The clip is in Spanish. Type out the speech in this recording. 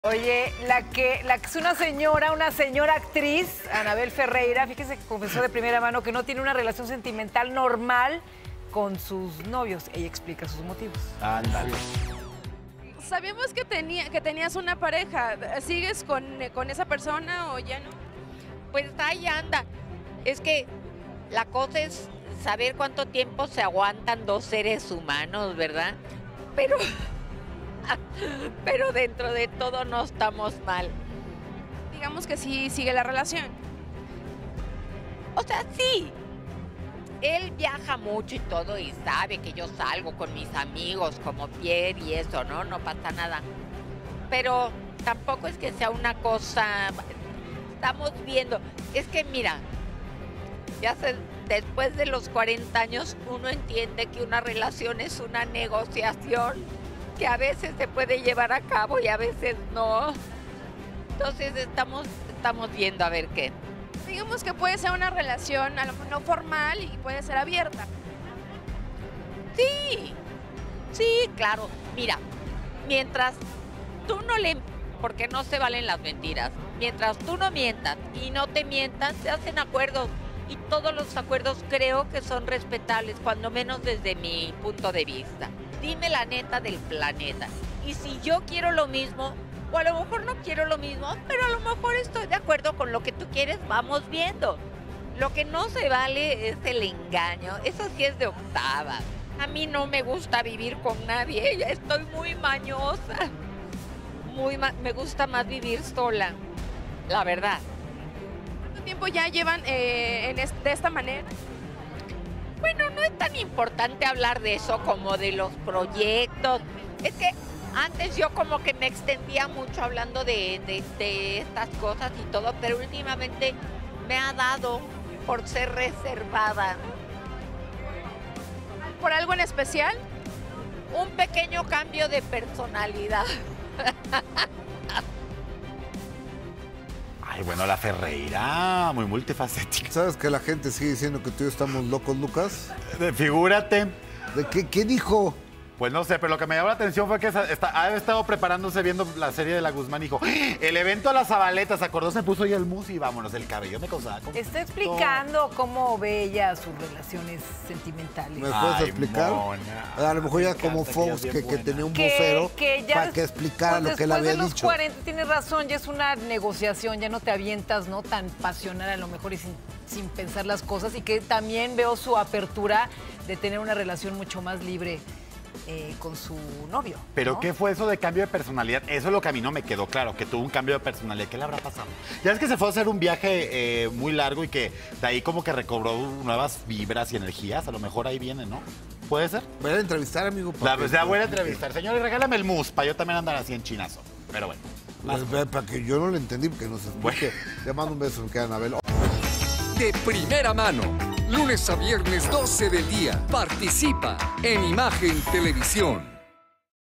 Oye, la que es una señora actriz, Anabel Ferreira, fíjese que confesó de primera mano que no tiene una relación sentimental normal con sus novios. Ella explica sus motivos. Ándale. Sabíamos que tenías una pareja. ¿Sigues con esa persona o ya no? Pues ahí anda. Es que la cosa es saber cuánto tiempo se aguantan dos seres humanos, ¿verdad? Pero dentro de todo no estamos mal. Digamos que sí sigue la relación. O sea, sí. Él viaja mucho y todo y sabe que yo salgo con mis amigos como Pierre y eso, ¿no? No pasa nada. Pero tampoco es que sea una cosa... Estamos viendo. Es que mira, después de los 40 años uno entiende que una relación es una negociación que a veces se puede llevar a cabo y a veces no. Entonces estamos viendo a ver qué. Digamos que puede ser una relación a lo mejor no formal y puede ser abierta. Sí, claro. Mira, mientras tú no le... Porque no se valen las mentiras. Mientras tú no mientas y no te mientas, se hacen acuerdos. Y todos los acuerdos creo que son respetables, cuando menos desde mi punto de vista. Dime la neta del planeta. Y si yo quiero lo mismo, o a lo mejor no quiero lo mismo, pero a lo mejor estoy de acuerdo con lo que tú quieres, vamos viendo. Lo que no se vale es el engaño. Eso sí es de octava. A mí no me gusta vivir con nadie. Ya estoy muy mañosa. Me gusta más vivir sola, la verdad. ¿Cuánto tiempo ya llevan de esta manera? Bueno, no es tan importante hablar de eso como de los proyectos. Es que antes yo como que me extendía mucho hablando de estas cosas y todo, pero últimamente me ha dado por ser reservada. ¿Por algo en especial? Un pequeño cambio de personalidad. Ay, bueno, la Ferreira, muy multifacética. ¿Sabes que la gente sigue diciendo que tú y yo estamos locos, Lucas? Figúrate. ¿De qué dijo? Pues no sé, pero lo que me llamó la atención fue que ha estado preparándose viendo la serie de la Guzmán y dijo, el evento a las Zabaleta, se acordó, se puso ya el mus y vámonos, el cabello me causaba como... Está explicando cómo ve ella sus relaciones sentimentales. ¿Me puedes explicar? Mona, A lo mejor ya como Fox, que tenía un vocero para que explicara lo que él había dicho. Después de los dicho. 40, tienes razón, ya es una negociación, ya no te avientas, ¿no? Tan pasional a lo mejor y sin pensar las cosas. Y que también veo su apertura de tener una relación mucho más libre con su novio. ¿Pero ¿no? qué fue eso de cambio de personalidad? Eso es lo que a mí no me quedó claro, que tuvo un cambio de personalidad. ¿Qué le habrá pasado? Ya es que se fue a hacer un viaje muy largo y que de ahí como que recobró nuevas vibras y energías. A lo mejor ahí viene, ¿no? ¿Puede ser? Voy a entrevistar, amigo. Ya voy a entrevistar. Señores, regálame el mus para yo también andar así en chinazo. Pero bueno. Para que yo no lo entendí, porque no se explique. Te mando un beso, que Anabel. De primera mano, lunes a viernes 12 del día. Participa en Imagen Televisión.